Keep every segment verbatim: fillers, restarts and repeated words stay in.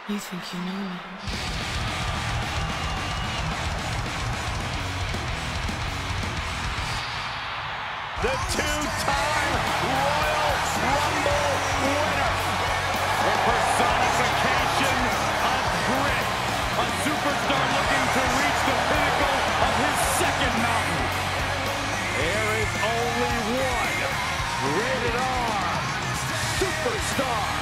You think you know me? The two-time Royal Rumble winner. A personification of grit. A superstar looking to reach the pinnacle of his second mountain. There is only one rated R superstar.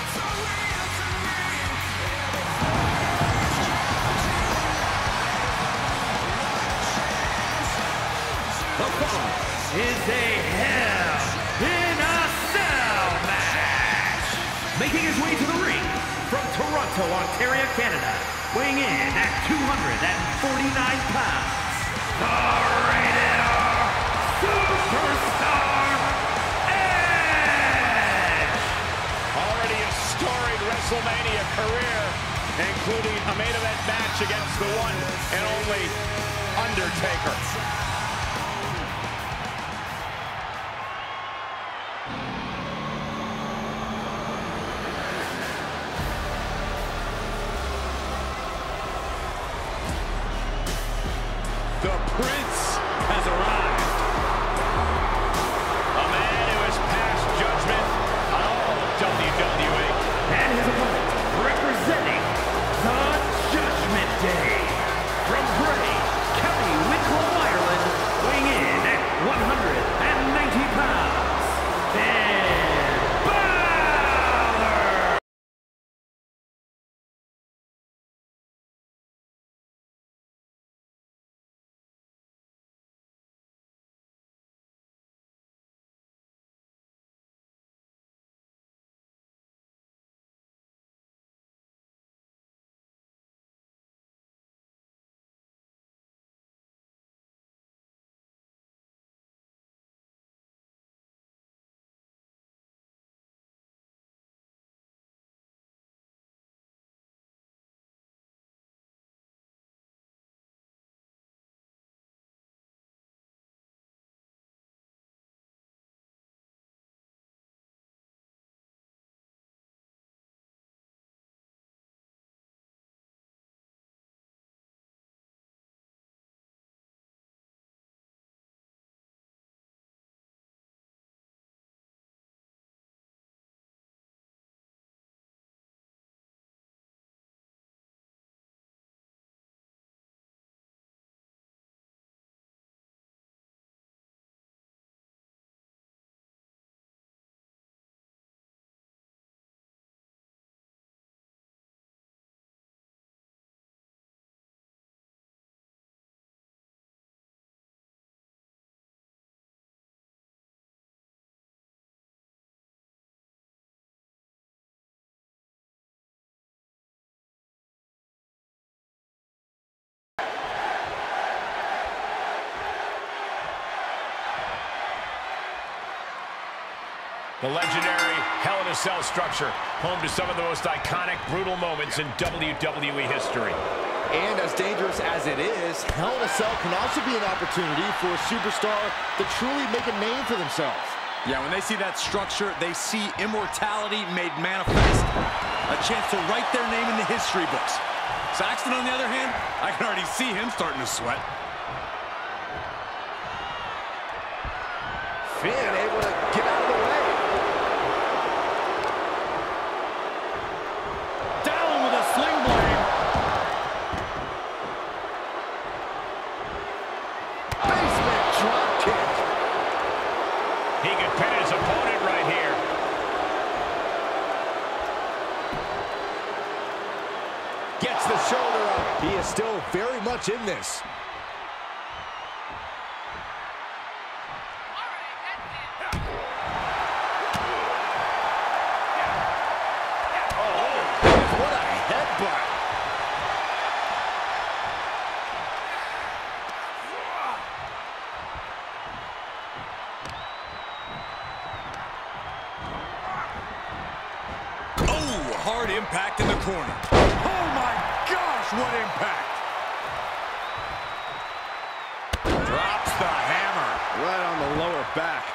The following is a Hell in a Cell match. Making his way to the ring from Toronto, Ontario, Canada, weighing in at two hundred forty-nine pounds, the rated R Superstar, Edge! Already a storied WrestleMania career, including a main event match against the one and only Undertaker. The Prince has arrived. A man who has passed judgment on all of W W E. And his opponent, representing the Judgment Day, from Bray, County Wicklow, Ireland, weighing in at one hundred ninety pounds, Finn Balor! The legendary Hell in a Cell structure, home to some of the most iconic, brutal moments in W W E history. And as dangerous as it is, Hell in a Cell can also be an opportunity for a superstar to truly make a name for themselves. Yeah, when they see that structure, they see immortality made manifest. A chance to write their name in the history books. Saxton, on the other hand, I can already see him starting to sweat. Finn able to get out of the way. Down with a sling blade. Basement drop kick. He could pin his opponent right here. Gets the shoulder up. He is still very much in this. Hard impact in the corner. Oh my gosh, what impact! Drops the hammer. Right on the lower back.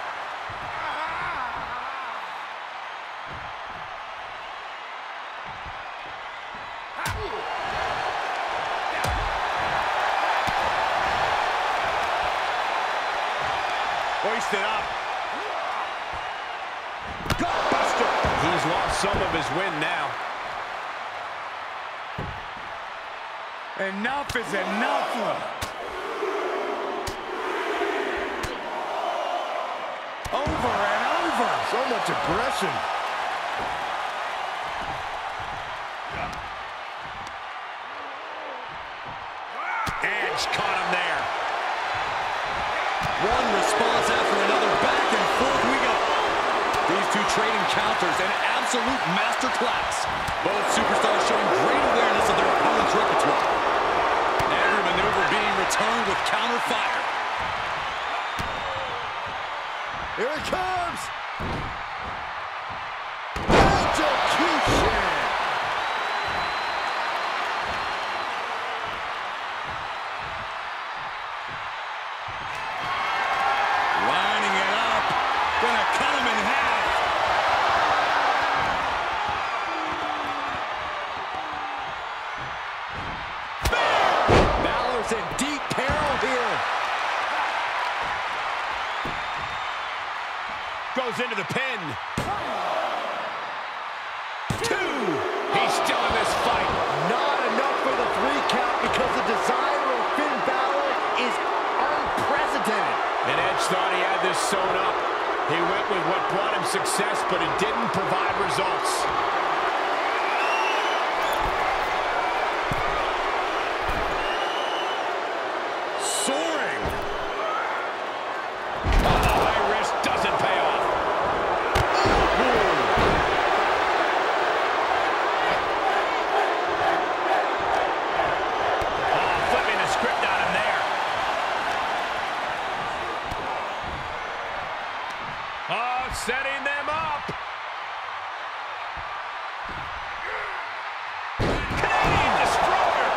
hoisted up. Gutbuster. He's lost some of his wind now. Enough is enough. Over and over. So much aggression. Edge caught him there. One response after another. Back and forth we go. These two trading counters, an absolute masterclass. Both superstars showing great awareness of their opponent's repertoire. Every maneuver being returned with counter fire. Here it comes! Execution! Lining it up. Gonna cut him in half. Bam! Balor's in deep peril here. Goes into the pin. Two. He's still in this fight. Not enough for the three count because the desire of Finn Balor is unprecedented. And Edge thought he had this sewn up. He went with what brought him success, but it didn't provide results. Soaring. Oh, the high risk doesn't pay off. Oh, flipping the script on him there. Oh, setting them up. Canadian Destroyer.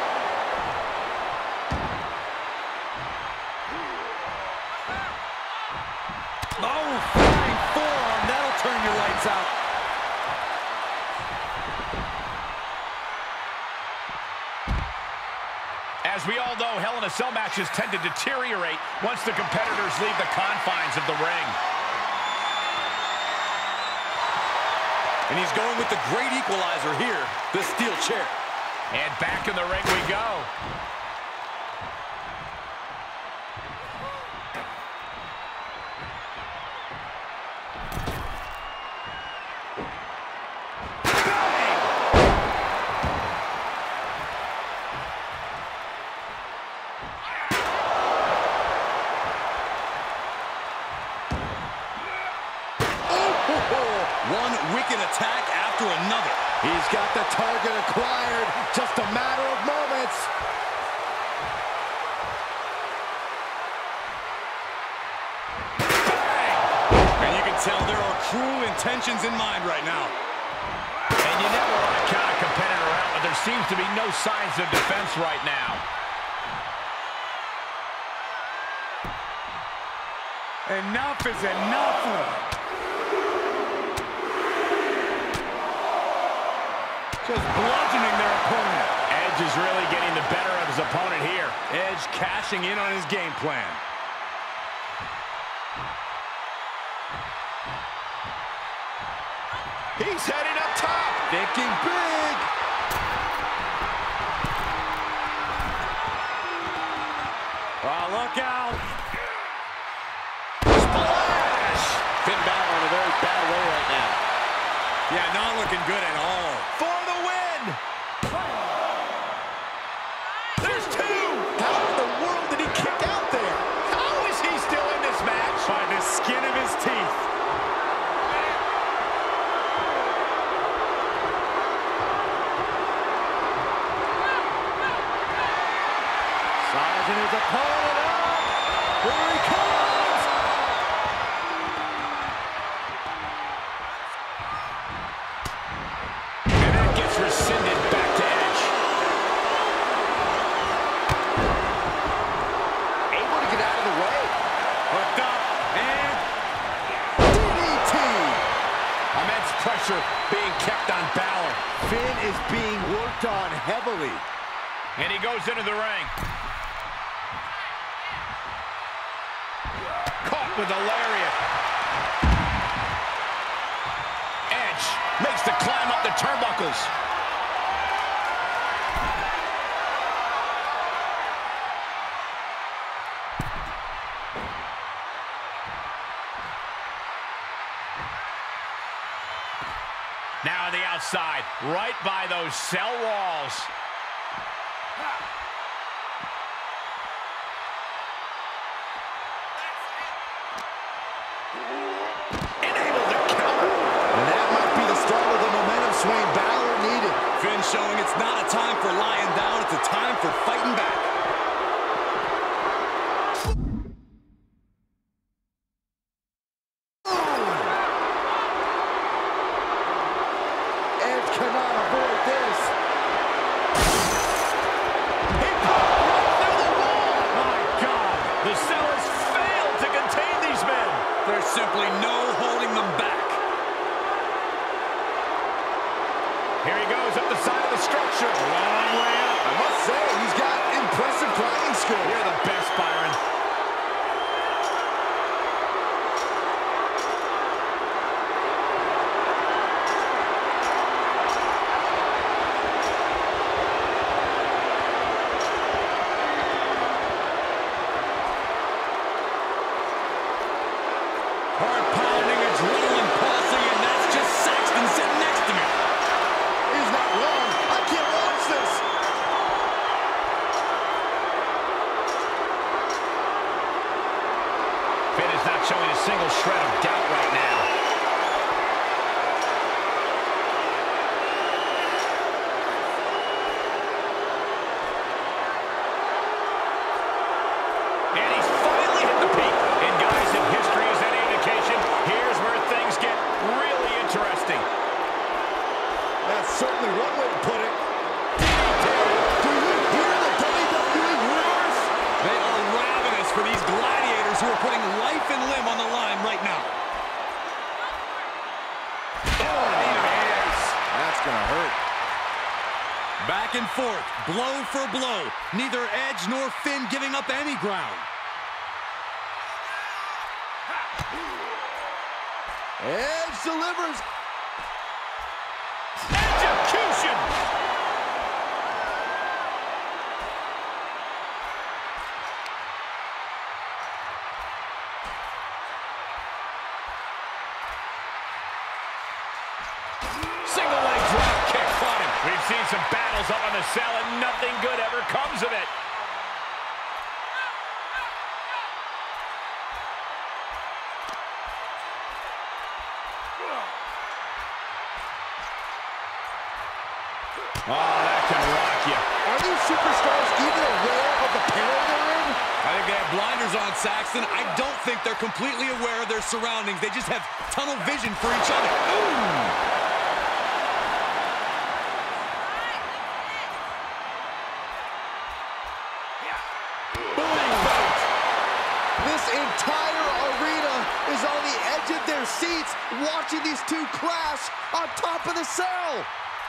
Oh, flying forearm. That'll turn your lights out. As we all know, Hell in a Cell matches tend to deteriorate once the competitors leave the confines of the ring. And he's going with the great equalizer here, the steel chair. And back in the ring we go. One wicked attack after another. He's got the target acquired. Just a matter of moments. And you can tell there are cruel intentions in mind right now. And you never want to count a competitor out, but there seems to be no signs of defense right now. Enough is enough. Just bludgeoning their opponent. Edge is really getting the better of his opponent here. Edge cashing in on his game plan. He's heading up top. Thinking big. Oh, look out. Splash! Finn Balor in a very bad way right now. Yeah, not looking good at all. For the win! There's two! How in the world did he kick out there? How is he still in this match? By the skin of his teeth. Sizing his opponent up. Here he comes. And that gets rescinded back to Edge. Able to get out of the way. Hooked up and D D T. Immense pressure being kept on Balor. Finn is being worked on heavily. And he goes into the ring. Caught with the lariat. Edge makes the climb up the turnbuckles. Now on the outside, right by those cell walls. Enabled to counter. And that might be the start of the momentum swing Balor needed. Finn showing it's not a time for lying down, it's a time for fighting back. Cannot avoid this. He broke right through the wall. My God, the Sellers failed to contain these men. There's simply no holding them back. Here he goes up the side of the structure. Long way up. I must say, he's got impressive climbing skills. You're the best, Byron. Heart-pounding, adrenaline pulsing, and that's just Saxton sitting next to me. He's not wrong. I can't watch this. Finn is not showing a single shred of doubt right now. And he's finally hit the peak. And guys, if history is any indication, here's where things get really interesting. That's certainly one way to put it. Do you hear the W W E roars? They are ravenous for these gladiators who are putting life and limb on the line right now. Oh, yes. That's gonna hurt. Back and forth, blow for blow. Neither Edge nor Finn giving up any ground. Edge delivers. Execution! Single leg drop kick on him. We've seen some battles up on the cell and nothing good ever comes of it. Oh, that can rock you. Are these superstars even aware of the peril they're in? I think they have blinders on, Saxton. I don't think they're completely aware of their surroundings. They just have tunnel vision for each other. Ooh! This entire arena is on the edge of their seats watching these two clash on top of the cell.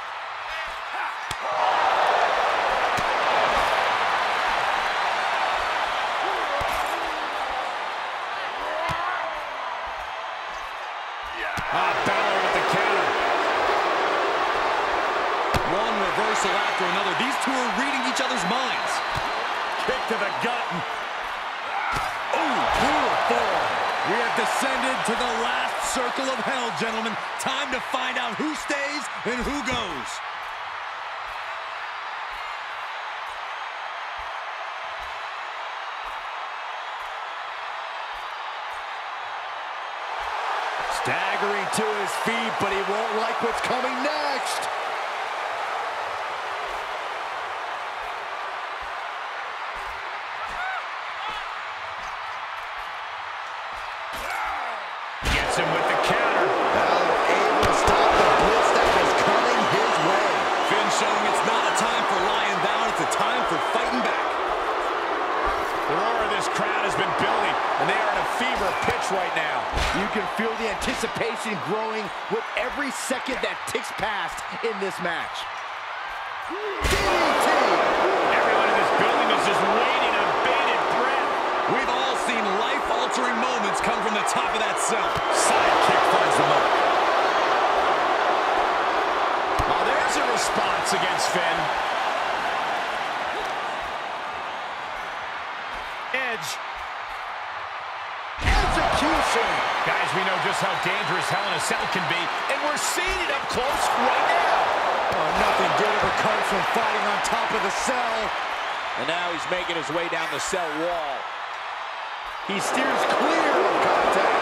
Ah, Balor with the counter. One reversal after another. These two are reading each other's minds. Kick to the gut. Ooh, beautiful. We have descended to the last circle of hell, gentlemen. Time to find out who stays and who goes. Staggering to his feet, but he won't like what's coming next. Gets him with the counter. Balor able to stop the blitz that was coming his way. Finn showing it's not a time for lying down, it's a time for fighting back. The roar of this crowd has been building, and they are in a fever pitch right now. You can feel the anticipation growing with every second that ticks past in this match. D D T! Everyone in this building is just waiting on bated breath. We've all seen life-altering moments come from Edge. Execution. Guys, we know just how dangerous Hell in a Cell can be, and we're seeing it up close right now. Oh, nothing good ever comes from fighting on top of the cell. And now he's making his way down the cell wall. He steers clear of contact.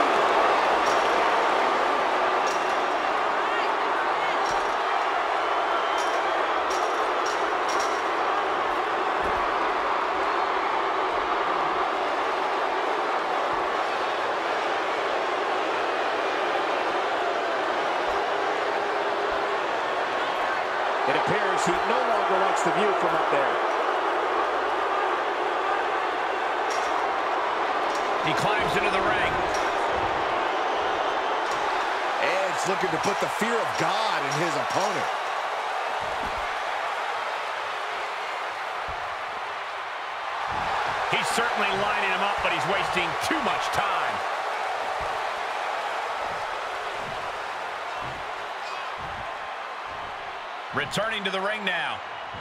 It appears he no longer likes the view from up there. He climbs into the ring. Edge looking to put the fear of God in his opponent. He's certainly lining him up, but he's wasting too much time. Returning to the ring now.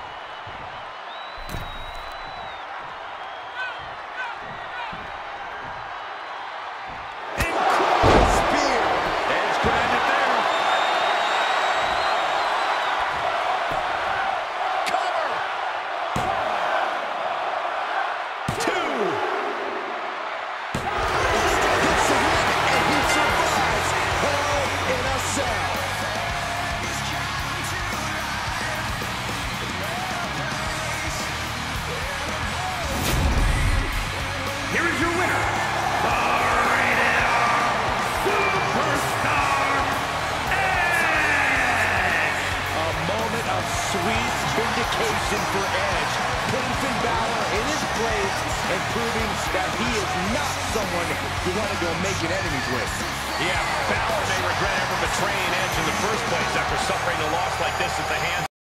Incredible spear. Edge could end it there. Cover. Two. Gets the win, and he survives Hell in a Cell. Here is your winner, the rated Superstar, Edge! A moment of sweet vindication for Edge, putting Finn Balor in his place and proving that he is not someone you want to go making enemies with. Yeah, Balor may regret ever betraying Edge in the first place after suffering a loss like this at the hands